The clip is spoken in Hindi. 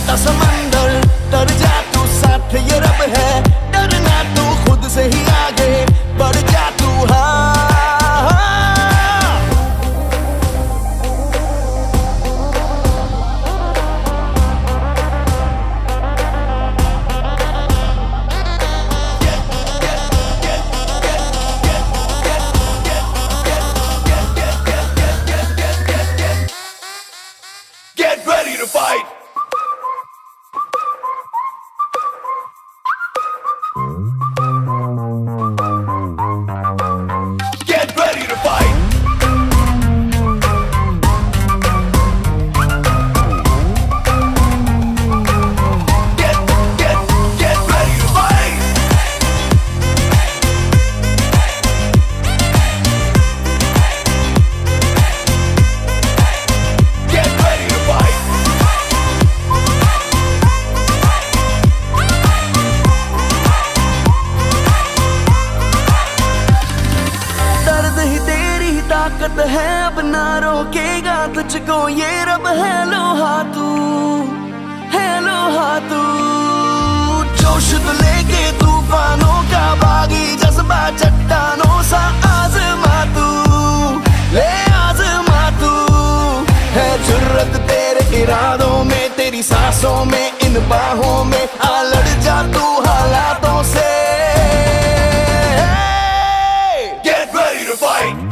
बहता समंदर, डर जा तू, साथ ये रब है, डरना तू खुद से ही आगे बढ़ जा तू। हाँ Get ready to fight! Get ready to fight! Get ready to fight! Get ready to fight! दर्द ही तेरी ही ताकत है, अब ना रोकेगा तुझको ये रब है। लोहा तू है, लोहा तू, जोश तो लेके तूफानों का बागी, जज्बा चट्टानों सा आजमा तू, ले आजमा तू। है जुर्रत तेरे इरादों में, तेरी सांसों में, इन बाहों में, आ लड़ जा तू हालातों से। Get ready to fight!